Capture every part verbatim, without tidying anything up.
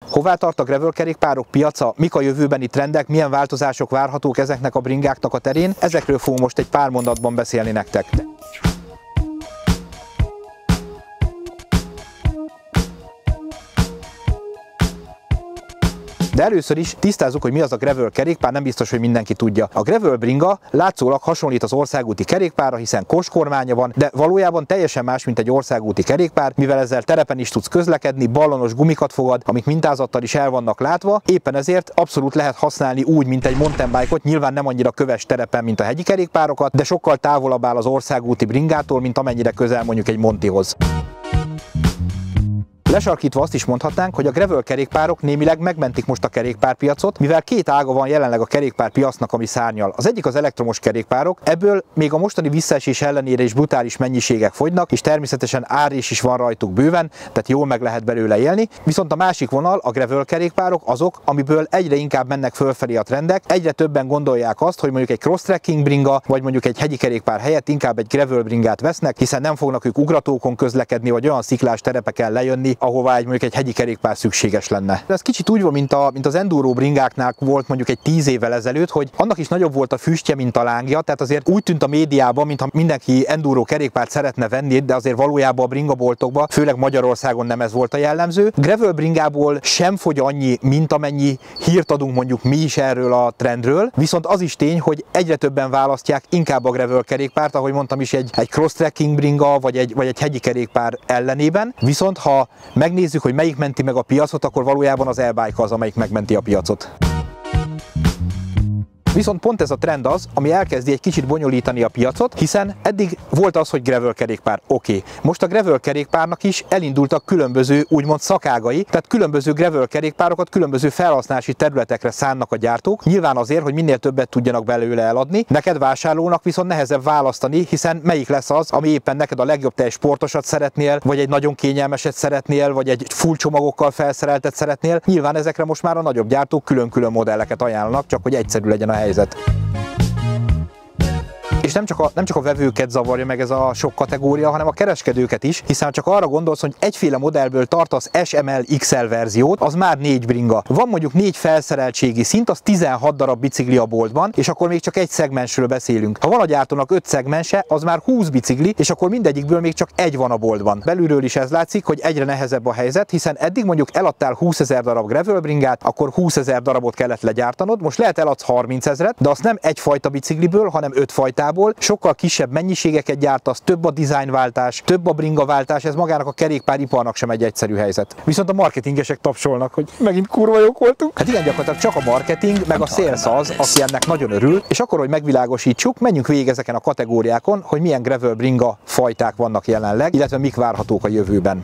Hová tart a gravel kerékpárok piaca, mik a jövőbeni trendek, milyen változások várhatók ezeknek a bringáknak a terén, ezekről fogunk most egy pár mondatban beszélni nektek. De először is tisztázzuk, hogy mi az a gravel kerékpár, nem biztos, hogy mindenki tudja. A gravel bringa látszólag hasonlít az országúti kerékpárra, hiszen koskormánya van, de valójában teljesen más, mint egy országúti kerékpár, mivel ezzel terepen is tudsz közlekedni, ballonos gumikat fogad, amik mintázattal is el vannak látva, éppen ezért abszolút lehet használni úgy, mint egy mountain bike-ot, nyilván nem annyira köves terepen, mint a hegyi kerékpárokat, de sokkal távolabb áll az országúti bringától, mint amennyire közel mondjuk egy Montihoz. Lesarkítva azt is mondhatnánk, hogy a gravel kerékpárok némileg megmentik most a kerékpárpiacot, mivel két ága van jelenleg a kerékpárpiacnak, ami szárnyal. Az egyik az elektromos kerékpárok, ebből még a mostani visszaesés ellenére is brutális mennyiségek fogynak, és természetesen árés is van rajtuk bőven, tehát jól meg lehet belőle élni. Viszont a másik vonal, a gravel kerékpárok azok, amiből egyre inkább mennek fölfelé a trendek, egyre többen gondolják azt, hogy mondjuk egy cross-trekking bringa, vagy mondjuk egy hegyi kerékpár helyett inkább egy gravel bringát vesznek, hiszen nem fognak ők ugratókon közlekedni, vagy olyan sziklás terepeken lejönni, ahová egy, mondjuk egy hegyi kerékpár szükséges lenne. Ez kicsit úgy van, mint, a, mint az enduro bringáknál volt mondjuk egy tíz évvel ezelőtt, hogy annak is nagyobb volt a füstje, mint a lángja, tehát azért úgy tűnt a médiában, mintha mindenki enduro kerékpárt szeretne venni, de azért valójában a bringaboltokban, főleg Magyarországon nem ez volt a jellemző. Gravel bringából sem fogy annyi, mint amennyi hírt adunk mondjuk mi is erről a trendről, viszont az is tény, hogy egyre többen választják inkább a gravel kerékpárt, ahogy mondtam is, egy, egy cross-trekking bringa, vagy egy, vagy egy hegyi kerékpár ellenében. Viszont ha megnézzük, hogy melyik menti meg a piacot, akkor valójában az e-bike az, amelyik megmenti a piacot. Viszont pont ez a trend az, ami elkezdi egy kicsit bonyolítani a piacot, hiszen eddig volt az, hogy gravel kerékpár, oké. Okay. Most a gravel kerékpárnak is elindultak különböző úgymond szakágai, tehát különböző gravel kerékpárokat különböző felhasználási területekre szánnak a gyártók, nyilván azért, hogy minél többet tudjanak belőle eladni. Neked vásárlónak viszont nehezebb választani, hiszen melyik lesz az, ami éppen neked a legjobb, te egy sportosat szeretnél, vagy egy nagyon kényelmeset szeretnél, vagy egy full csomagokkal felszereltet szeretnél. Nyilván ezekre most már a nagyobb gyártók külön-külön modelleket ajánlanak, csak hogy egyszerű legyen a helyzet. És nem csak, a, nem csak a vevőket zavarja meg ez a sok kategória, hanem a kereskedőket is, hiszen csak arra gondolsz, hogy egyféle modellből tartasz es em el iksz el verziót, az már négy bringa. Van mondjuk négy felszereltségi szint, az tizenhat darab bicikli a boltban, és akkor még csak egy szegmensről beszélünk. Ha van a gyártónak öt szegmense, az már húsz bicikli, és akkor mindegyikből még csak egy van a boltban. Belülről is ez látszik, hogy egyre nehezebb a helyzet, hiszen eddig mondjuk eladtál húszezer darab gravel bringát, akkor húszezer darabot kellett legyártanod, most lehet eladsz harmincezret, de azt nem egyfajta bicikliből, hanem öt fajtából. Sokkal kisebb mennyiségeket gyártasz, több a dizájnváltás, több a bringaváltás, ez magának a kerékpáriparnak sem egy egyszerű helyzet. Viszont a marketingesek tapsolnak, hogy megint kurva jók voltunk. Hát igen, gyakorlatilag csak a marketing, meg a sales az, aki ennek nagyon örül, és akkor, hogy megvilágosítsuk, menjünk végig ezeken a kategóriákon, hogy milyen gravel bringa fajták vannak jelenleg, illetve mik várhatók a jövőben.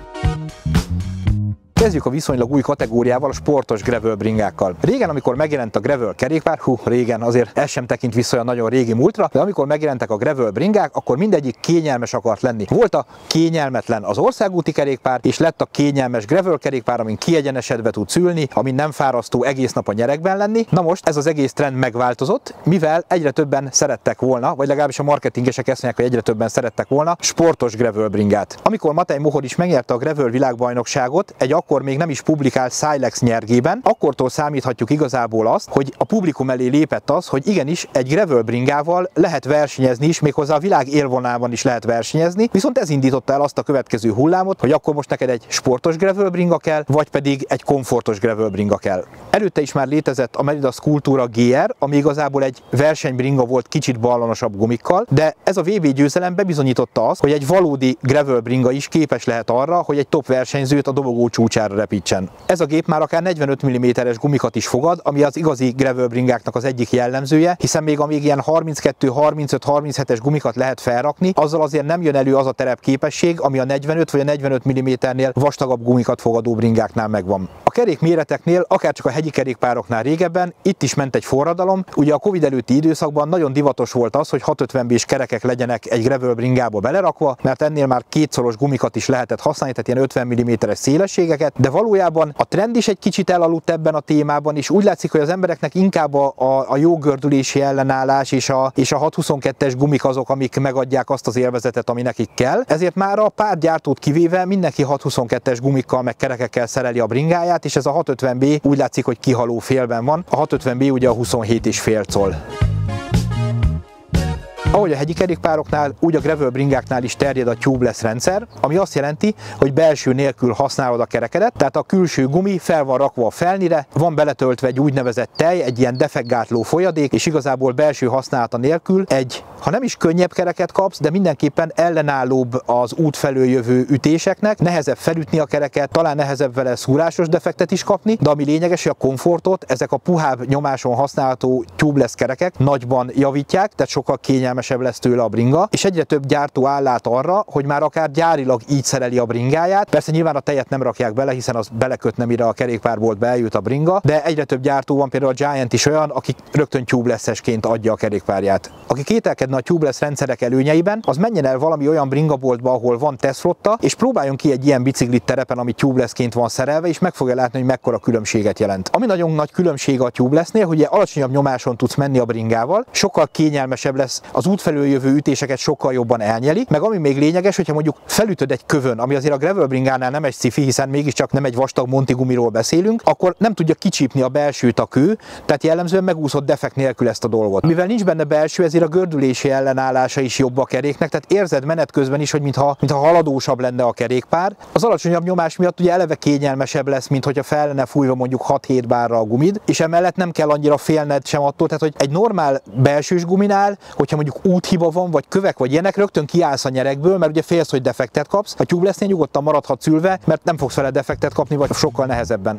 Kezdjük a viszonylag új kategóriával, a sportos gravel bringákkal. Régen, amikor megjelent a gravel kerékpár, hú, régen azért ez sem tekint vissza olyan nagyon régi múltra, de amikor megjelentek a gravel bringák, akkor mindegyik kényelmes akart lenni. Volt a kényelmetlen az országúti kerékpár, és lett a kényelmes gravel kerékpár, amin kiegyenesedve tudsz ülni, amin nem fárasztó egész nap a nyeregben lenni. Na most ez az egész trend megváltozott, mivel egyre többen szerettek volna, vagy legalábbis a marketingesek ezt mondják, hogy egyre többen szerettek volna sportos gravel bringát. Amikor Matej Mohor is megnyerte a gravel világbajnokságot, egy akkor még nem is publikált Silex nyergében, akkortól számíthatjuk igazából azt, hogy a publikum elé lépett az, hogy igenis egy gravel bringával lehet versenyezni is, méghozzá a világ élvonalában is lehet versenyezni, viszont ez indította el azt a következő hullámot, hogy akkor most neked egy sportos gravel bringa kell, vagy pedig egy komfortos gravel bringa kell. Előtte is már létezett a Merida Sculptura gé er, ami igazából egy versenybringa volt kicsit ballonosabb gumikkal, de ez a vé bé győzelem bebizonyította azt, hogy egy valódi gravel bringa is képes lehet arra, hogy egy top versenyzőt a dobogó csúcsára repítsen. Ez a gép már akár negyvenöt milliméteres gumikat is fogad, ami az igazi gravel bringáknak az egyik jellemzője, hiszen még amíg ilyen harminckettő, harmincöt, harminchetes gumikat lehet felrakni, azzal azért nem jön elő az a terepképesség, ami a negyvenöt vagy a negyvenöt milliméternél vastagabb gumikat fogadó bringáknál megvan. A kerék méreteknél, akár csak a hegyi kerékpároknál régebben, itt is ment egy forradalom. Ugye a Covid előtti időszakban nagyon divatos volt az, hogy hatszázötven bés kerekek legyenek egy gravel bringába belerakva, mert ennél már kétszoros gumikat is lehetett használni, tehát ilyen ötven milliméteres szélességeket, de valójában a trend is egy kicsit elaludt ebben a témában, és úgy látszik, hogy az embereknek inkább a, a, a jó gördülési ellenállás és a, és a hatszázhuszonkettes gumik azok, amik megadják azt az élvezetet, ami nekik kell. Ezért már a pár gyártót kivéve mindenki hatszázhuszonkettes gumikkal meg kerekekkel szereli a bringáját, bringát, és ez a hatszázötven bé úgy látszik, hogy kihaló félben van. A hatszázötven bé ugye a huszonhét és fél coll. Ahogy a hegyi kerékpároknál, úgy a gravel bringáknál is terjed a tubeless rendszer, ami azt jelenti, hogy belső nélkül használod a kerekedet, tehát a külső gumi fel van rakva a felnire, van beletöltve egy úgynevezett tej, egy ilyen defektgátló folyadék, és igazából belső használata nélkül egy, ha nem is könnyebb kereket kapsz, de mindenképpen ellenállóbb az út felől jövő ütéseknek, nehezebb felütni a kereket, talán nehezebb vele szúrásos defektet is kapni, de ami lényeges, hogy a komfortot ezek a puhább nyomáson használható tubeless kerekek nagyban javítják, tehát sokkal kényelmesebb lesz tőle a bringa, és egyre több gyártó áll át arra, hogy már akár gyárilag így szereli a bringáját. Persze nyilván a tejet nem rakják bele, hiszen az belekötne, mire a kerékpárboltba eljut a bringa, de egyre több gyártó van, például a Giant is olyan, aki rögtön tubeless-esként adja a kerékpárját. Aki kételkedne a tubeless rendszerek előnyeiben, az menjen el valami olyan bringaboltba, ahol van tesztflotta, és próbáljon ki egy ilyen biciklit terepen, ami tubelessként van szerelve, és meg fogja látni, hogy mekkora különbséget jelent. Ami nagyon nagy különbség a tubelessnél, hogy alacsonyabb nyomáson tudsz menni a bringával, sokkal kényelmesebb lesz, az út felől jövő ütéseket sokkal jobban elnyeli, meg ami még lényeges, hogyha mondjuk felütöd egy kövön, ami azért a gravel bringánál nem egy sci-fi, hiszen mégiscsak nem egy vastag Monti gumiról beszélünk, akkor nem tudja kicsípni a belsőt a kő, tehát jellemzően megúszott defekt nélkül ezt a dolgot. Mivel nincs benne belső, ezért a gördülési ellenállása is jobb a keréknek, tehát érzed menet közben is, hogy mintha, mintha haladósabb lenne a kerékpár. Az alacsonyabb nyomás miatt ugye eleve kényelmesebb lesz, mint hogyha fel lenne fújva mondjuk hat-hét bárra a gumid, és emellett nem kell annyira félned sem attól, tehát hogy egy normál belsős guminál, hogyha mondjuk úthiba van, vagy kövek, vagy ilyenek, rögtön kiállsz a nyerekből, mert ugye félsz, hogy defektet kapsz. A tubelessnél nyugodtan maradhatsz ülve, mert nem fogsz vele defektet kapni, vagy sokkal nehezebben.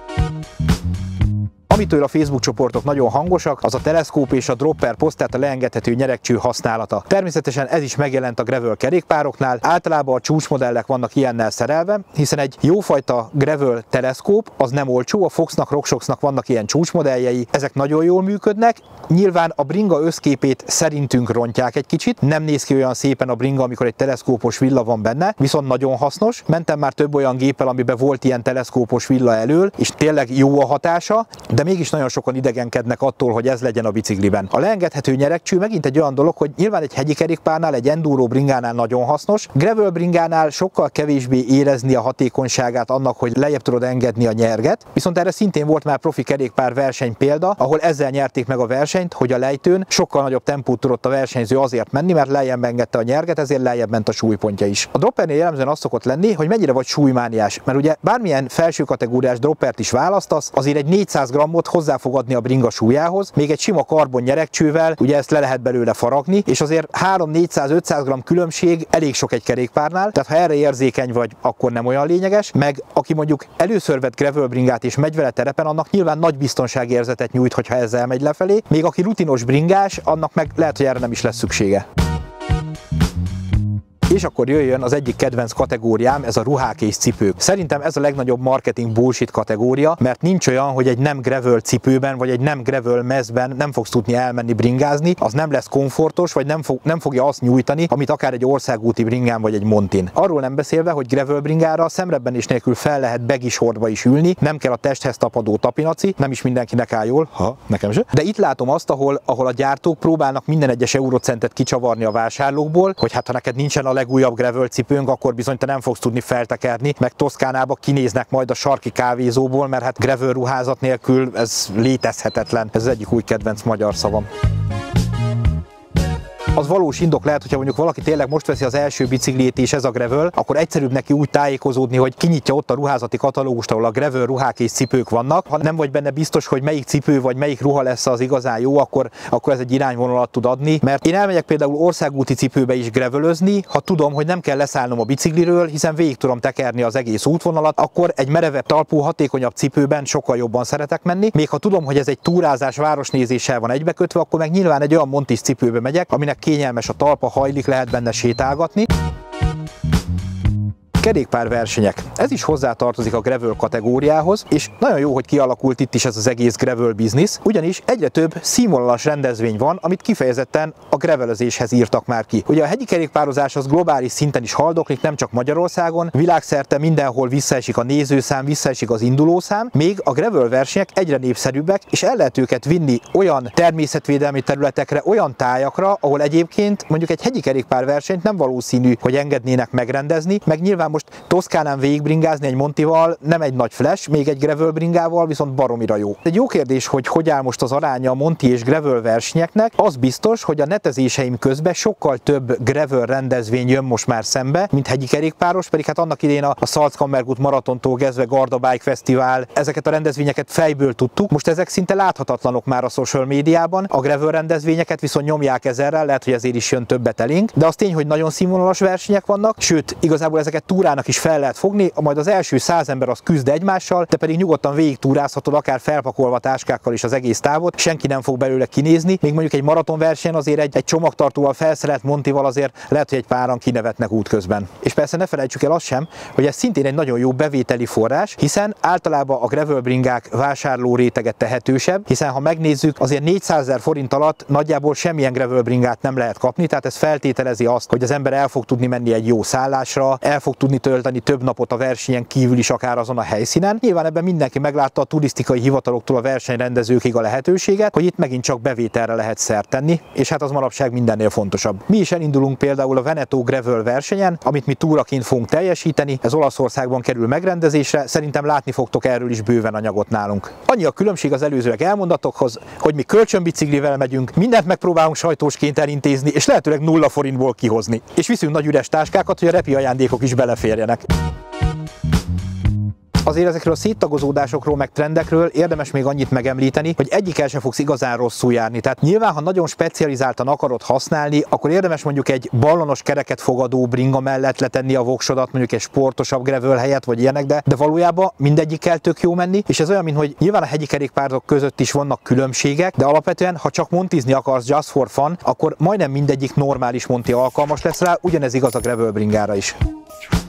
Amitől a Facebook csoportok nagyon hangosak, az a teleszkóp és a dropper poszt, tehát a leengedhető nyeregcső használata. Természetesen ez is megjelent a gravel kerékpároknál, általában a csúcsmodellek vannak ilyennel szerelve, hiszen egy jófajta gravel teleszkóp az nem olcsó, a Foxnak, Rockshoxnak vannak ilyen csúcsmodelljei, ezek nagyon jól működnek. Nyilván a bringa összképét szerintünk rontják egy kicsit, nem néz ki olyan szépen a bringa, amikor egy teleszkópos villa van benne, viszont nagyon hasznos. Mentem már több olyan géppel, amiben volt ilyen teleszkópos villa elől, és tényleg jó a hatása, de mégis nagyon sokan idegenkednek attól, hogy ez legyen a bicikliben. A leengedhető nyeregcső megint egy olyan dolog, hogy nyilván egy hegyi kerékpárnál, egy enduro bringánál nagyon hasznos, gravel bringánál sokkal kevésbé érezni a hatékonyságát annak, hogy lejjebb tudod engedni a nyerget, viszont erre szintén volt már profi kerékpár verseny példa, ahol ezzel nyerték meg a versenyt, hogy a lejtőn sokkal nagyobb tempót tudott a versenyző azért menni, mert lejjebb engedte a nyerget, ezért lejjebb ment a súlypontja is. A droppernél jellemzően az szokott lenni, hogy mennyire vagy súlymániás, mert ugye bármilyen felső kategóriás droppert is választasz, azért egy négyszáz grammot hozzá fog adni a bringa súlyához, még egy sima karbon nyeregcsővel, ugye ezt le lehet belőle faragni, és azért három-négyszáz-ötszáz gramm különbség elég sok egy kerékpárnál, tehát ha erre érzékeny vagy, akkor nem olyan lényeges, meg aki mondjuk először vett gravel bringát és megy vele terepen, annak nyilván nagy biztonságérzetet nyújt, hogyha ezzel megy lefelé, még aki rutinos bringás, annak meg lehet, hogy erre nem is lesz szüksége. És akkor jöjjön az egyik kedvenc kategóriám, ez a ruhák és cipők. Szerintem ez a legnagyobb marketing bullshit kategória, mert nincs olyan, hogy egy nem gravel cipőben, vagy egy nem gravel mezben nem fogsz tudni elmenni bringázni, az nem lesz komfortos, vagy nem, fog, nem fogja azt nyújtani, amit akár egy országúti bringán, vagy egy montin. Arról nem beszélve, hogy gravel bringára szemrebbenés nélkül fel lehet begisorba is ülni, nem kell a testhez tapadó tapinaci, nem is mindenkinek áll jól, ha nekem se. De itt látom azt, ahol, ahol a gyártók próbálnak minden egyes eurocentet kicsavarni a vásárlókból, hogy hát ha neked nincsen a legújabb gravel cipőnk, akkor bizony te nem fogsz tudni feltekerni, meg Toszkánába kinéznek majd a sarki kávézóból, mert hát gravel ruházat nélkül ez létezhetetlen. Ez az egyik új kedvenc magyar szavam. Az valós indok lehet, hogyha mondjuk valaki tényleg most veszi az első bicikliét és ez a gravel, akkor egyszerűbb neki úgy tájékozódni, hogy kinyitja ott a ruházati katalógust, ahol a gravel ruhák és cipők vannak. Ha nem vagy benne biztos, hogy melyik cipő vagy melyik ruha lesz az igazán jó, akkor, akkor ez egy irányvonalat tud adni. Mert én elmegyek például országúti cipőbe is gravelözni, ha tudom, hogy nem kell leszállnom a bicikliről, hiszen végig tudom tekerni az egész útvonalat, akkor egy merevebb talpú, hatékonyabb cipőben sokkal jobban szeretek menni. Még ha tudom, hogy ez egy túrázás városnézéssel van egybekötve, akkor meg nyilván egy olyan montis cipőbe megyek, aminek kényelmes a talpa, hajlik, lehet benne sétálgatni. Kerékpárversenyek. Ez is hozzátartozik a gravel kategóriához, és nagyon jó, hogy kialakult itt is ez az egész gravel biznisz, ugyanis egyre több színvonalas rendezvény van, amit kifejezetten a gravelezéshez írtak már ki. Ugye a hegyi kerékpározás az globális szinten is haldoklik, nem csak Magyarországon, világszerte mindenhol visszaesik a nézőszám, visszaesik az indulószám, még a gravel versenyek egyre népszerűbbek, és el lehet őket vinni olyan természetvédelmi területekre, olyan tájakra, ahol egyébként mondjuk egy hegyi kerékpárversenyt nem valószínű, hogy engednének megrendezni, meg nyilván most Toszkánán végigbringázni egy Montival nem egy nagy flash, még egy gravel bringával viszont baromira jó. Egy jó kérdés, hogy hogy áll most az aránya a Monti és gravel versenyeknek. Az biztos, hogy a netezéseim közben sokkal több gravel rendezvény jön most már szembe, mint hegyi kerékpáros, pedig hát annak idején a Salzkammergut maratontól kezdve Garda Bike Fesztivál, ezeket a rendezvényeket fejből tudtuk. Most ezek szinte láthatatlanok már a social médiában, a gravel rendezvényeket viszont nyomják ezerrel, lehet, hogy ezért is jön többet elénk, de az tény, hogy nagyon színvonalas versenyek vannak, sőt, igazából ezeket túrának is fel lehet fogni, majd az első száz ember az küzd egymással, te pedig nyugodtan végig túrázhatod, akár felpakolva táskákkal is az egész távot, senki nem fog belőle kinézni, még mondjuk egy maratonversenyen azért egy, egy csomagtartóval felszerelt Montival azért lehet, hogy egy páran kinevetnek útközben. És persze ne felejtsük el azt sem, hogy ez szintén egy nagyon jó bevételi forrás, hiszen általában a gravel bringák vásárló rétege tehetősebb, hiszen ha megnézzük, azért négyszázezer forint alatt nagyjából semmilyen gravel bringát nem lehet kapni, tehát ez feltételezi azt, hogy az ember el fog tudni menni egy jó szállásra, el fog tudni tölteni több napot a versenyen kívül is, akár azon a helyszínen. Nyilván ebben mindenki meglátta a turisztikai hivataloktól a versenyrendezőkig a lehetőséget, hogy itt megint csak bevételre lehet szert tenni, és hát az manapság mindennél fontosabb. Mi is elindulunk például a Veneto Gravel versenyen, amit mi túraként fogunk teljesíteni, ez Olaszországban kerül megrendezésre, szerintem látni fogtok erről is bőven anyagot nálunk. Annyi a különbség az előzőek elmondatokhoz, hogy mi kölcsönbiciklivel megyünk, mindent megpróbálunk sajtósként elintézni, és lehetőleg nulla forintból kihozni. És viszünk nagy üres táskákat, hogy a repi ajándékok is beleférjenek. Azért ezekről a széttagozódásokról meg trendekről érdemes még annyit megemlíteni, hogy egyikkel sem fogsz igazán rosszul járni. Tehát nyilván, ha nagyon specializáltan akarod használni, akkor érdemes mondjuk egy ballonos kereket fogadó bringa mellett letenni a voksodat, mondjuk egy sportosabb gravel helyett, vagy ilyenek, de, de valójában mindegyikkel tök jó menni, és ez olyan, mint hogy nyilván a hegyi kerékpárok között is vannak különbségek, de alapvetően, ha csak montizni akarsz just for fun, akkor majdnem mindegyik normális monti alkalmas lesz rá, ugyanez igaz a gravel bringára is.